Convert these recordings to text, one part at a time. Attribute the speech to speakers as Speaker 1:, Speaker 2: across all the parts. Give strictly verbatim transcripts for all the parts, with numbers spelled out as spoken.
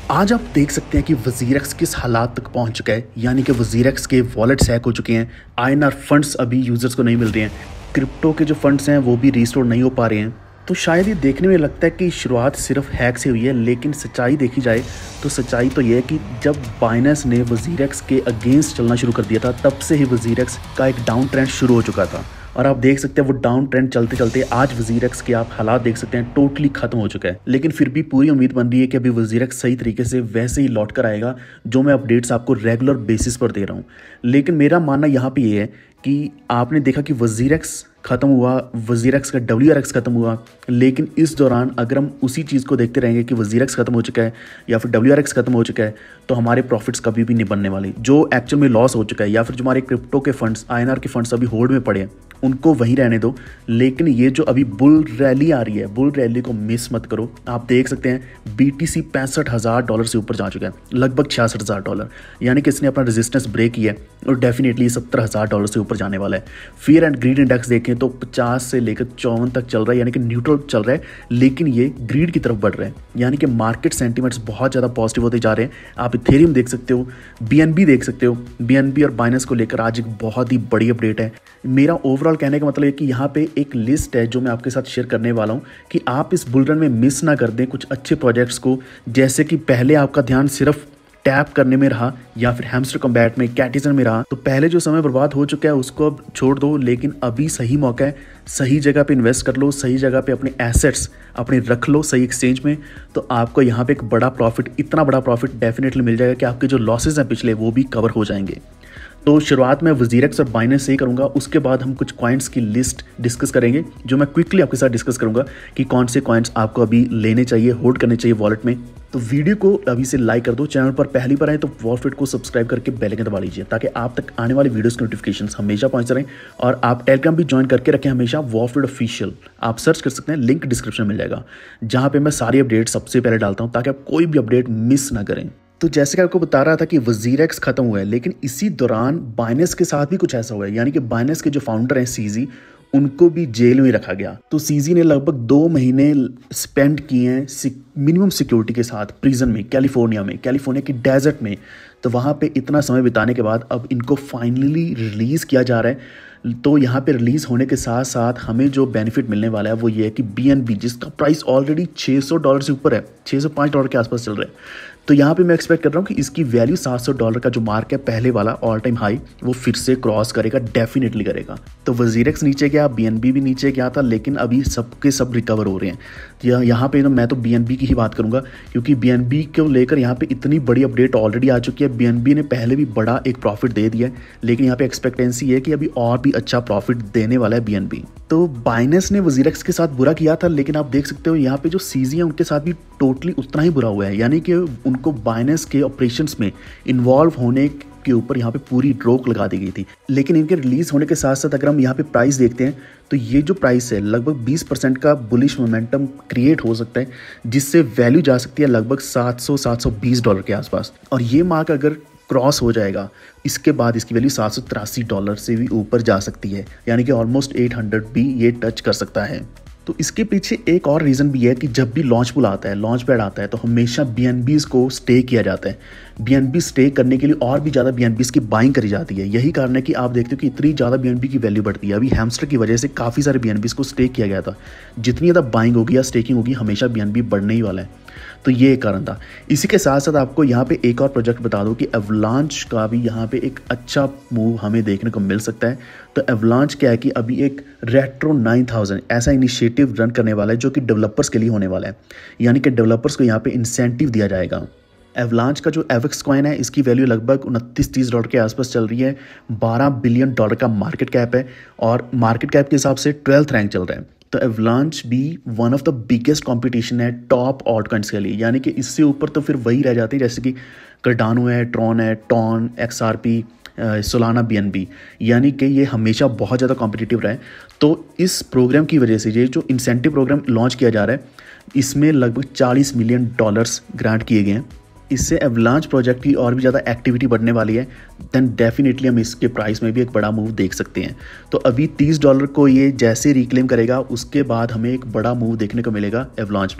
Speaker 1: आज आप देख सकते हैं कि वज़ीरक्स किस हालात तक पहुंच चुका है, यानी कि वज़ीरक्स के वॉलेट्स हैक हो चुके हैं। आईएनआर फंड्स अभी यूज़र्स को नहीं मिल रहे हैं, क्रिप्टो के जो फंड्स हैं वो भी रिस्टोर नहीं हो पा रहे हैं। तो शायद ये देखने में लगता है कि शुरुआत सिर्फ हैक से हुई है, लेकिन सच्चाई देखी जाए तो सच्चाई तो ये है कि जब बाइनेंस ने वज़ीरक्स के अगेंस्ट चलना शुरू कर दिया था, तब से ही वज़ीरक्स का एक डाउन ट्रेंड शुरू हो चुका था। और आप देख सकते हैं वो डाउन ट्रेंड चलते चलते आज वज़ीरक्स के आप हालात देख सकते हैं टोटली खत्म हो चुका है। लेकिन फिर भी पूरी उम्मीद बन रही है कि अभी वज़ीरक्स सही तरीके से वैसे ही लौट कर आएगा, जो मैं अपडेट्स आपको रेगुलर बेसिस पर दे रहा हूँ। लेकिन मेरा मानना यहाँ पे ये है कि आपने देखा कि वज़ीरक्स ख़त्म हुआ, वज़ीरक्स का डब्ल्यू आर एक्स ख़त्म हुआ, लेकिन इस दौरान अगर हम उसी चीज़ को देखते रहेंगे कि वज़ीरक्स ख़त्म हो चुका है या फिर डब्ल्यू आर एक्स ख़त्म हो चुका है, तो हमारे प्रॉफिट्स कभी भी नहीं बनने वाले। जो एक्चुअल में लॉस हो चुका है या फिर जो हमारे क्रिप्टो के फंड्स, आई एन आर के फंड्स अभी होल्ड में पड़े हैं, उनको वहीं रहने दो। लेकिन ये जो अभी बुल रैली आ रही है, बुल रैली को मिस मत करो। आप देख सकते हैं बीटीसी पैंसठ हज़ार डॉलर से ऊपर जा चुका है, लगभग छियासठ हज़ार डॉलर, यानी कि इसने अपना रेजिस्टेंस ब्रेक किया है और डेफिनेटली सत्तर हज़ार डॉलर से ऊपर जाने वाला है। फियर एंड ग्रीड इंडेक्स देखें तो पचास से लेकर चौवन तक चल रहा है, यानी कि न्यूट्रल चल रहा है, लेकिन ये ग्रीड की तरफ बढ़ रहा है, यानी कि मार्केट सेंटिमेंट्स बहुत ज़्यादा पॉजिटिव होते जा रहे हैं। आप इथेरियम देख सकते हो, बीएनबी देख सकते हो। बीएनबी और बाइनेंस को लेकर आज एक बहुत ही बड़ी अपडेट है। मेरा ओवरऑल कहने का मतलब है कि यहाँ पे एक लिस्ट है जो मैं आपके साथ शेयर करने वाला हूँ कि आप इस बुल रन में मिस ना कर दें कुछ अच्छे प्रोजेक्ट्स को। जैसे कि पहले आपका ध्यान सिर्फ टैप करने में रहा या फिर हैमस्टर कॉम्बैट में, कैटिजन में रहा, तो पहले जो समय बर्बाद हो चुका है उसको अब छोड़ दो। लेकिन अभी सही मौका है, सही जगह पे इन्वेस्ट कर लो, सही जगह पे अपने एसेट्स अपने रख लो सही एक्सचेंज में, तो आपको यहाँ पे एक बड़ा प्रॉफिट, इतना बड़ा प्रॉफिट डेफिनेटली मिल जाएगा कि आपके जो लॉसेज हैं पिछले वो भी कवर हो जाएंगे। तो शुरुआत में वज़ीरक्स और बाइनेंस से ही करूँगा, उसके बाद हम कुछ कॉइन्स की लिस्ट डिस्कस करेंगे, जो मैं क्विकली आपके साथ डिस्कस करूँगा कि कौन से कॉइन्स आपको अभी लेने चाहिए, होल्ड करने चाहिए वॉलेट में। तो वीडियो को अभी से लाइक कर दो, चैनल पर पहली बार आए तो वॉलफिट को सब्सक्राइब करके बेल आइकन दबा लीजिए, ताकि आप तक आने वाली वीडियोस के नोटिफिकेशंस हमेशा पहुंच रहें। और आप टेलीग्राम भी ज्वाइन करके रखें हमेशा, वॉलफिट ऑफिशियल आप सर्च कर सकते हैं, लिंक डिस्क्रिप्शन में मिल जाएगा, जहाँ पे मैं सारी अपडेट सबसे पहले डालता हूँ, ताकि आप कोई भी अपडेट मिस ना करें। तो जैसे कि आपको बता रहा था कि वज़ीरक्स खत्म हुआ है, लेकिन इसी दौरान बाइनेंस के साथ भी कुछ ऐसा हुआ है, यानी कि बाइनेंस के जो फाउंडर हैं सीजी, उनको भी जेल में रखा गया। तो सीजी ने लगभग दो महीने स्पेंड किए हैं मिनिमम सिक्योरिटी के साथ प्रिजन में, कैलिफोर्निया में, कैलिफोर्निया की डेजर्ट में। तो वहाँ पे इतना समय बिताने के बाद अब इनको फाइनली रिलीज़ किया जा रहा है। तो यहाँ पे रिलीज़ होने के साथ साथ हमें जो बेनिफिट मिलने वाला है वो ये है कि बीएनबी, जिसका प्राइस ऑलरेडी छः सौ डॉलर से ऊपर है, छः सौ पाँच डॉलर के आसपास चल रहा है, तो यहाँ पे मैं एक्सपेक्ट कर रहा हूँ कि इसकी वैल्यू सात सौ डॉलर का जो मार्क है पहले वाला ऑल टाइम हाई, वो फिर से क्रॉस करेगा, डेफिनेटली करेगा। तो वज़ीरक्स नीचे गया, बीएनबी भी नीचे गया था, लेकिन अभी सबके सब रिकवर हो रहे हैं। यहाँ पे ना मैं तो बीएनबी की ही बात करूँगा, क्योंकि बीएनबी को लेकर यहाँ पे इतनी बड़ी अपडेट ऑलरेडी आ चुकी है। बीएनबी ने पहले भी बड़ा एक प्रॉफिट दे दिया है, लेकिन यहाँ पे एक्सपेक्टेंसी है कि अभी और भी अच्छा प्रॉफिट देने वाला है बीएनबी। तो बाइनेंस ने वज़ीरक्स के साथ बुरा किया था, लेकिन आप देख सकते हो यहाँ पे जो सीजी है उनके साथ भी टोटली उतना ही बुरा हुआ है, यानी कि उनको बाइनेंस के ऑपरेशंस में इन्वॉल्व होने के ऊपर यहाँ पे पूरी रोक लगा दी गई थी। लेकिन इनके रिलीज होने के साथ साथ अगर हम यहाँ पे प्राइस देखते हैं, तो ये जो प्राइस है लगभग बीस परसेंट का बुलिश मोमेंटम क्रिएट हो सकता है, जिससे वैल्यू जा सकती है लगभग सात सौ सात सौ बीस डॉलर के आसपास। और ये मार्क अगर क्रॉस हो जाएगा, इसके बाद इसकी वैल्यू सात सौ तिरासी डॉलर से भी ऊपर जा सकती है, यानी कि ऑलमोस्ट आठ सौ भी ये टच कर सकता है। तो इसके पीछे एक और रीज़न भी है कि जब भी लॉन्च पुल आता है, लॉन्च पैड आता है, तो हमेशा बीएनबीज़ को स्टे किया जाता है। बीएनबी स्टे करने के लिए और भी ज़्यादा बीएनबीज़ की बाइंग करी जाती है। यही कारण है कि आप देखते हो कि इतनी ज़्यादा बीएनबी की वैल्यू बढ़ती है। अभी हैमस्टर की वजह से काफ़ी सारे बीएनबीज़ को स्टे किया गया था। जितनी ज़्यादा बाइंग होगी या स्टेकिंग होगी, हमेशा बीएनबी बढ़ने ही वाला है। तो ये एक कारण था। इसी के साथ साथ आपको यहाँ पे एक और प्रोजेक्ट बता दूं कि एवलांच का भी यहाँ पे एक अच्छा मूव हमें देखने को मिल सकता है। तो एवलांच क्या है कि अभी एक रेट्रो नाइन थाउजेंड ऐसा इनिशिएटिव रन करने वाला है, जो कि डेवलपर्स के लिए होने वाला है, यानी कि डेवलपर्स को यहाँ पे इंसेंटिव दिया जाएगा। एवलांच का जो एवेक्स कॉइन है, इसकी वैल्यू लगभग उनतीस तीस डॉलर के आसपास चल रही है। बारह बिलियन डॉलर का मार्केट कैप है और मार्केट कैप के हिसाब से ट्वेल्थ रैंक चल रहा है। तो एवलांच भी one of the biggest competition है टॉप ऑल्टकॉइन्स के लिए, यानी कि इससे ऊपर तो फिर वही रह जाती है जैसे कि कार्डानो है, ट्रॉन है, टॉन, एक्सआरपी, सोलाना, बीएनबी, यानी कि ये हमेशा बहुत ज़्यादा कॉम्पिटिटिव रहा है। तो इस प्रोग्राम की वजह से ये जो इंसेंटिव प्रोग्राम लॉन्च किया जा रहा है, इसमें लगभग चालीस मिलियन डॉलर्स ग्रांट किए गए हैं। इससे एवलांच प्रोजेक्ट की और भी ज़्यादा एक्टिविटी बढ़ने वाली है, देन डेफिनेटली हम इसके प्राइस में भी एक बड़ा मूव देख सकते हैं। तो अभी तीस डॉलर को ये जैसे रिक्लेम करेगा, उसके बाद हमें एक बड़ा मूव देखने को मिलेगा एवलांच में।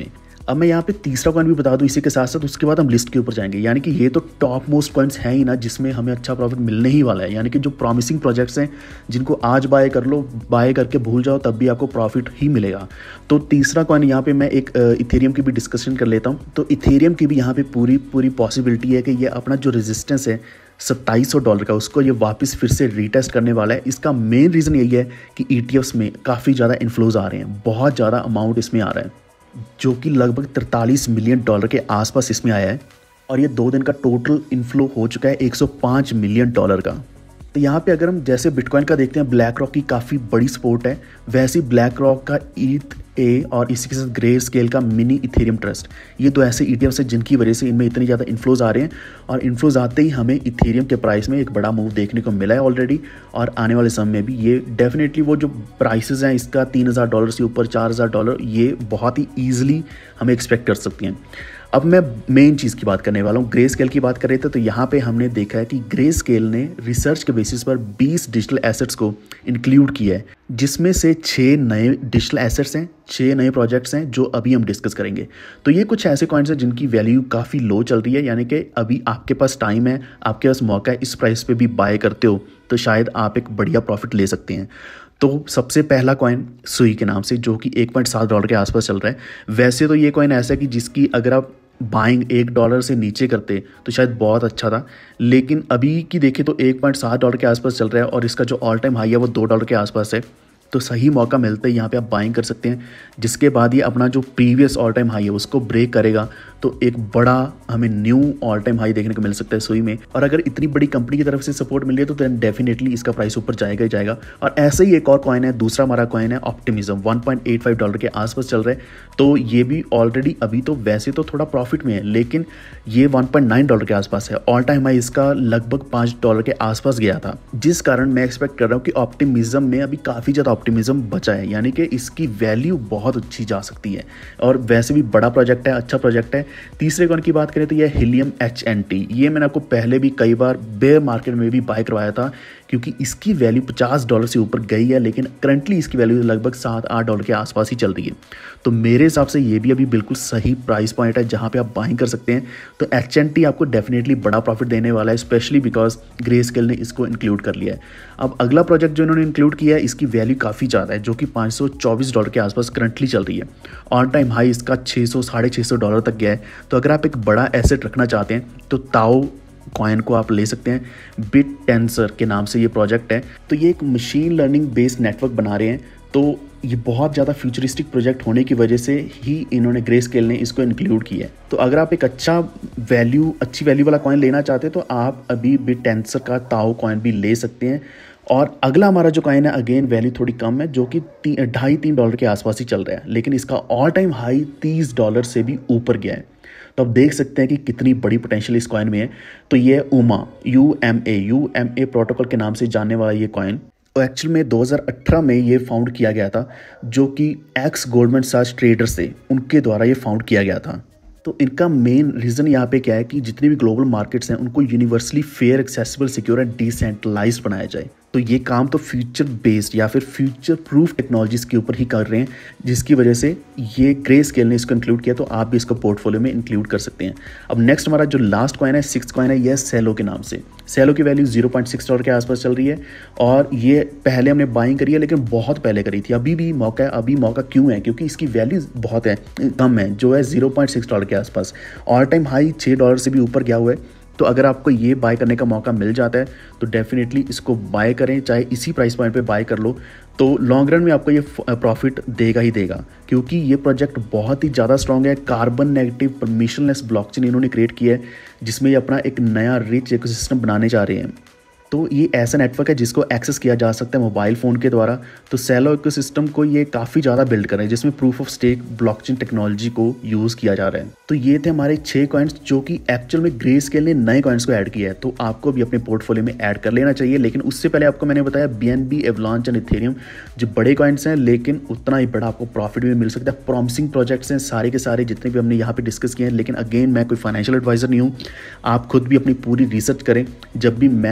Speaker 1: अब मैं यहाँ पे तीसरा कॉइन भी बता दूँ इसी के साथ साथ, उसके बाद हम लिस्ट के ऊपर जाएंगे। यानी कि ये तो टॉप मोस्ट कॉइन्स हैं ही ना, जिसमें हमें अच्छा प्रॉफिट मिलने ही वाला है। यानी कि जो प्रॉमिसिंग प्रोजेक्ट्स हैं जिनको आज बाय कर लो, बाय करके भूल जाओ, तब भी आपको प्रॉफिट ही मिलेगा। तो तीसरा कॉइन यहाँ पे मैं एक इथेरियम की भी डिस्कशन कर लेता हूँ। तो इथेरियम की भी यहाँ पे पूरी पूरी पॉसिबिलिटी है कि ये अपना जो रेजिस्टेंस है सत्ताईस सौ डॉलर का, उसको ये वापस फिर से रीटेस्ट करने वाला है। इसका मेन रीज़न यही है कि ई टी एफ्स में काफ़ी ज़्यादा इन्फ्लोज आ रहे हैं, बहुत ज़्यादा अमाउंट इसमें आ रहा है, जो कि लगभग तरतालीस मिलियन डॉलर के आसपास इसमें आया है। और ये दो दिन का टोटल इन्फ्लो हो चुका है एक सौ पाँच मिलियन डॉलर का। तो यहाँ पे अगर हम जैसे बिटकॉइन का देखते हैं, ब्लैक रॉक की काफ़ी बड़ी सपोर्ट है, वैसे ही ब्लैक रॉक का ईथ ए और इसी के साथ ग्रे स्केल का मिनी इथेरियम ट्रस्ट, ये दो ऐसे ई टी एफ्स हैं जिनकी वजह से इनमें इतनी ज़्यादा इन्फ्लोज आ रहे हैं। और इन्फ्लोज आते ही हमें इथेरियम के प्राइस में एक बड़ा मूव देखने को मिला है ऑलरेडी, और आने वाले समय में भी ये डेफिनेटली वो जो प्राइसेस हैं इसका तीन हज़ार डॉलर से ऊपर चार हज़ार डॉलर, ये बहुत ही ईजिली हमें एक्सपेक्ट कर सकती हैं। अब मैं मेन चीज़ की बात करने वाला हूँ, ग्रे स्केल की बात कर रहे थे। तो यहाँ पे हमने देखा है कि ग्रे स्केल ने रिसर्च के बेसिस पर बीस डिजिटल एसेट्स को इंक्लूड किया है, जिसमें से छः नए डिजिटल एसेट्स हैं, छः नए प्रोजेक्ट्स हैं जो अभी हम डिस्कस करेंगे। तो ये कुछ ऐसे कॉइन्स हैं जिनकी वैल्यू काफ़ी लो चल रही है, यानी कि अभी आपके पास टाइम है, आपके पास मौका है, इस प्राइस पे भी बाय करते हो तो शायद आप एक बढ़िया प्रॉफिट ले सकते हैं। तो सबसे पहला कॉइन सुई के नाम से, जो कि एक पॉइंट सात डॉलर के आसपास चल रहा है। वैसे तो ये कॉइन ऐसा है कि जिसकी अगर आप बाइंग एक डॉलर से नीचे करते तो शायद बहुत अच्छा था, लेकिन अभी की देखें तो एक पॉइंट सात डॉलर के आसपास चल रहा है और इसका जो ऑल टाइम हाई है वो दो डॉलर के आसपास है। तो सही मौका मिलता है यहाँ पे आप बाइंग कर सकते हैं, जिसके बाद ये अपना जो प्रीवियस ऑल टाइम हाई है उसको ब्रेक करेगा तो एक बड़ा हमें न्यू ऑल टाइम हाई देखने को मिल सकता है सुई में। और अगर इतनी बड़ी कंपनी की तरफ से सपोर्ट मिल रही है तो देन डेफिनेटली इसका प्राइस ऊपर जाएगा ही जाएगा। और ऐसे ही एक और कॉइन है, दूसरा हमारा कॉइन है Optimism, one point eight five dollar के आसपास चल रहा है। तो ये भी ऑलरेडी अभी तो वैसे तो थोड़ा प्रॉफिट में है, लेकिन ये वन पॉइंट नाइन डॉलर के आसपास है। ऑल टाइम हाई इसका लगभग पाँच डॉलर के आसपास गया था, जिस कारण मैं एक्सपेक्ट कर रहा हूँ कि ऑप्टिमिज्म में अभी काफ़ी ज़्यादा ऑप्टिमिज्म बचा है, यानी कि इसकी वैल्यू बहुत अच्छी जा सकती है। और वैसे भी बड़ा प्रोजेक्ट है, अच्छा प्रोजेक्ट है। तीसरे कॉइन की बात करें तो यह हीलियम एच एन टी, ये मैंने आपको पहले भी कई बार बेयर मार्केट में भी बाय करवाया था, क्योंकि इसकी वैल्यू पचास डॉलर से ऊपर गई है, लेकिन करंटली इसकी वैल्यू लगभग सात आठ डॉलर के आसपास ही चल रही है। तो मेरे हिसाब से ये भी अभी बिल्कुल सही प्राइस पॉइंट है जहाँ पे आप बाइंग कर सकते हैं। तो एच एन टी आपको डेफिनेटली बड़ा प्रॉफिट देने वाला है, स्पेशली बिकॉज ग्रे स्केल ने इसको इंक्लूड कर लिया है। अब अगला प्रोजेक्ट जो इन्होंने इंक्लूड किया है इसकी वैल्यू काफ़ी ज़्यादा है, जो कि पाँच सौ चौबीस डॉलर के आसपास करंटली चल रही है। ऑल टाइम हाई इसका छः सौ साढ़े छः सौ डॉलर तक गया है। तो अगर आप एक बड़ा एसेट रखना चाहते हैं तो ताओ कॉइन को आप ले सकते हैं। बिट टेंसर के नाम से ये प्रोजेक्ट है। तो ये एक मशीन लर्निंग बेस्ड नेटवर्क बना रहे हैं। तो ये बहुत ज़्यादा फ्यूचरिस्टिक प्रोजेक्ट होने की वजह से ही इन्होंने ग्रे स्केल ने इसको इंक्लूड किया है। तो अगर आप एक अच्छा वैल्यू अच्छी वैल्यू वाला कॉइन लेना चाहते हैं तो आप अभी बिट टेंसर का ताओ कॉइन भी ले सकते हैं। और अगला हमारा जो कॉइन है, अगेन वैल्यू थोड़ी कम है, जो कि ढाई तीन डॉलर के आसपास ही चल रहा है, लेकिन इसका ऑल टाइम हाई तीस डॉलर से भी ऊपर गया है। तो आप देख सकते हैं कि कितनी बड़ी पोटेंशियल इस कॉइन में है। तो ये UMA U M A U M A protocol के नाम से जानने वाला ये कॉइन, तो एक्चुअल में दो हज़ार अठारह में ये फाउंड किया गया था, जो कि एक्स गोल्डमैन सैक्स ट्रेडर्स थे उनके द्वारा ये फाउंड किया गया था। तो इनका मेन रीज़न यहाँ पे क्या है कि जितनी भी ग्लोबल मार्केट्स हैं उनको universally fair, accessible, secure and decentralised बनाया जाए। तो ये काम तो फ्यूचर बेस्ड या फिर फ्यूचर प्रूफ टेक्नोलॉजीज़ के ऊपर ही कर रहे हैं, जिसकी वजह से ये ग्रे स्केल ने इसको इंक्लूड किया। तो आप भी इसको पोर्टफोलियो में इंक्लूड कर सकते हैं। अब नेक्स्ट हमारा जो लास्ट कॉइन है, सिक्स कॉइन है, यह सेलो के नाम से। सेलो की value zero point six dollar के आसपास चल रही है और ये पहले हमने बाइंग करी है, लेकिन बहुत पहले करी थी। अभी भी मौका है। अभी मौका क्यों है? क्योंकि इसकी वैल्यू बहुत है, कम है, जो है जीरो पॉइंट सिक्स डॉलर के आसपास। ऑल टाइम हाई छः डॉलर से भी ऊपर गया हुआ है। तो अगर आपको ये बाय करने का मौका मिल जाता है तो डेफिनेटली इसको बाय करें, चाहे इसी प्राइस पॉइंट पे बाय कर लो। तो लॉन्ग रन में आपको ये प्रॉफिट देगा ही देगा, क्योंकि ये प्रोजेक्ट बहुत ही ज़्यादा स्ट्रॉन्ग है। कार्बन नेगेटिव परमिशनलेस ब्लॉकचेन इन्होंने क्रिएट किया है, जिसमें ये अपना एक नया रिच इकोसिस्टम बनाने जा रहे हैं। तो ये ऐसा नेटवर्क है जिसको एक्सेस किया जा सकता है मोबाइल फ़ोन के द्वारा। तो सेलो इकोसिस्टम को ये काफ़ी ज़्यादा बिल्ड कर रहे हैं, जिसमें proof of stake blockchain technology को यूज़ किया जा रहा है। तो ये थे हमारे छः कॉइन्स, जो कि एक्चुअल में ग्रे स्केल ने नए कॉइन्स को ऐड किया है। तो आपको भी अपने पोर्टफोलियो में ऐड कर लेना चाहिए। लेकिन उससे पहले आपको मैंने बताया B N B, Avalanche and Ethereum जो बड़े कॉइन्स हैं, लेकिन उतना ही बड़ा आपको प्रॉफिट भी मिल सकता है। प्रॉमिसिंग प्रोजेक्ट्स हैं सारे के सारे जितने भी हमने यहाँ पे डिस्कस किए हैं। लेकिन अगेन मैं कोई फाइनेंशियल एडवाइज़र नहीं हूँ, आप खुद भी अपनी पूरी रिसर्च करें। जब भी मैं प्रोजेक्ट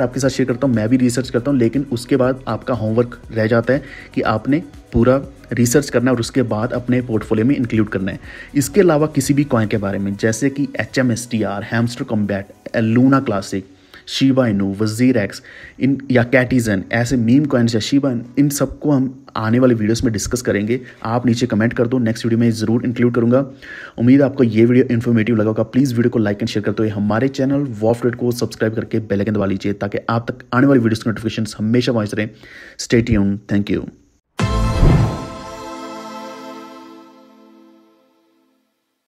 Speaker 1: आपके साथ शेयर करता हूँ, मैं भी रिसर्च करता हूँ, लेकिन उसके बाद आपका होमवर्क रह जाता है कि आपने पूरा रिसर्च करना है और उसके बाद अपने पोर्टफोलियो में इंक्लूड करना है। इसके अलावा किसी भी कॉइन के बारे में जैसे कि H M S T R, Hamster Kombat, Luna Classic, Shiba Inu, WazirX, इन या कैटिजन, ऐसे मीम कॉइन्स या शिबा, इन सबको हम आने वाले वीडियोस में डिस्कस करेंगे। आप नीचे कमेंट कर दो, नेक्स्ट वीडियो में ज़रूर इंक्लूड करूंगा। उम्मीद है आपको ये वीडियो इन्फॉर्मेटिव लगा होगा। प्लीज़ वीडियो को लाइक एंड शेयर करते हुए हमारे चैनल वॉफ्ट को सब्सक्राइब करके बेल आइकन दबा लीजिए ताकि आप तक आने वाली वीडियोस की नोटिफिकेशन हमेशा पहुंच रहे। Stay tuned, thank you.